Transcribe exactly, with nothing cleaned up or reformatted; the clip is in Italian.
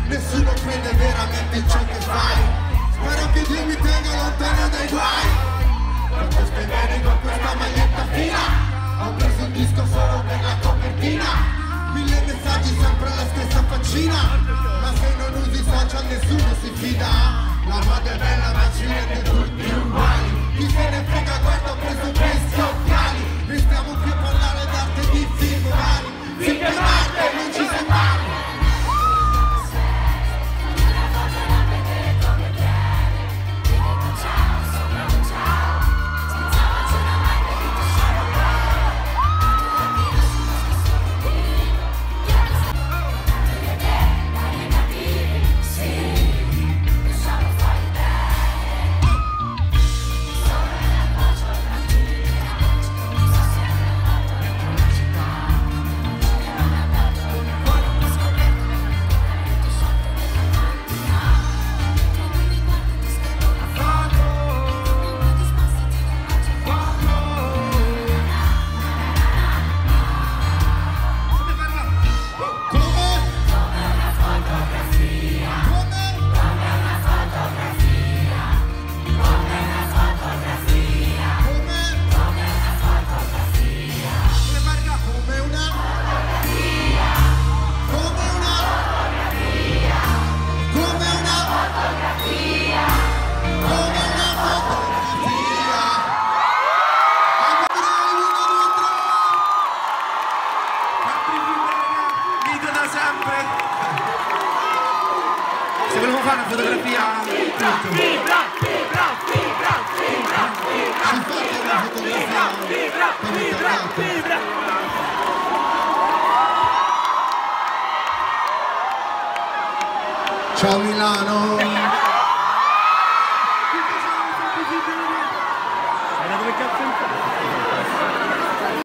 nessuno crede veramente in ciò che fai. Spero che Dio mi tenga lontano dai guai. Quanto stai bene con questa maglietta fina, ho preso un disco solo per la copertina. Mille messaggi, sempre la stessa faccina, ma se non usi i social nessuno si fida. La moda è bella ma ci rende tutti uguali. Chi se ne frega, guarda, ho preso questi occhiali. Restiamo qui a parlare d'arte di film umani. Finché Marte non ci separi. Se volevo fare una fotografia, tutto. Vibra, vibra, vibra, vibra, vibra, vibra, vibra, vibra, vibra. Ciao Milano. Era dove cazzo